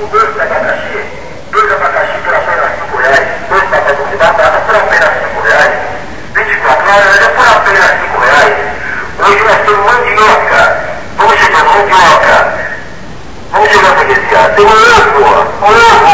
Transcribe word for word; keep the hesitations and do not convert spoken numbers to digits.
dois de abacaxi, dois abacaxi por apenas cinco reais, dois pacotes de batata por apenas cinco reais, vinte e quatro laranjas por apenas cinco reais. Hoje nós temos mandioca, vamos chegar mandioca, vamos chegar a freguesia, tem um ovo, um ovo.